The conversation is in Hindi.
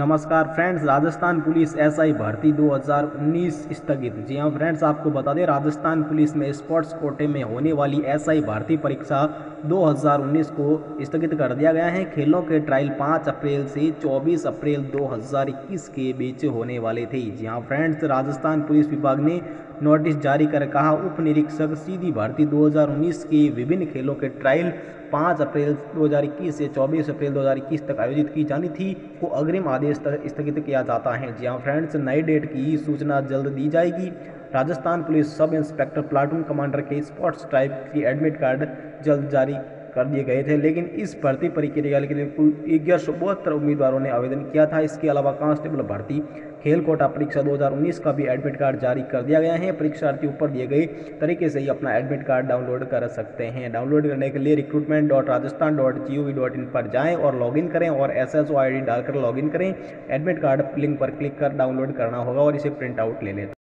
नमस्कार फ्रेंड्स, राजस्थान पुलिस एसआई भर्ती 2019 स्थगित। जी हाँ फ्रेंड्स, आपको बता दें राजस्थान पुलिस में स्पोर्ट्स कोटे में होने वाली एसआई भर्ती परीक्षा 2019 को स्थगित कर दिया गया है। खेलों के ट्रायल 5 अप्रैल से 24 अप्रैल 2021 के बीच होने वाले थे। जी हाँ फ्रेंड्स, राजस्थान पुलिस विभाग ने नोटिस जारी कर कहा, उप निरीक्षक सीधी भर्ती 2019 के विभिन्न खेलों के ट्रायल 5 अप्रैल 2021 से 24 अप्रैल 2021 तक आयोजित की जानी थी को अग्रिम आदेश तक स्थगित किया जाता है। जी हाँ फ्रेंड्स, नई डेट की सूचना जल्द दी जाएगी। Rajasthan police sub inspector platoon commander के स्पोर्ट्स टाइप की एडमिट कार्ड जल्द जारी कर दिए गए थे, लेकिन इस भर्ती प्रक्रिया के लिए कुल 1172 उम्मीदवारों ने आवेदन किया था। इसके अलावा कांस्टेबल भर्ती खेल कोटा परीक्षा 2019 का भी एडमिट कार्ड जारी कर दिया गया है। परीक्षार्थी ऊपर दिए गए तरीके से ही अपना एडमिट कार्ड डाउनलोड कर सकते हैं। डाउनलोड करने के लिए recruitment.rajasthan.gov.in पर जाएं और लॉगिन करें और SSO ID डालकर लॉगिन करें। एडमिट कार्ड लिंक पर क्लिक कर डाउनलोड करना होगा और इसे प्रिंट आउट ले लें।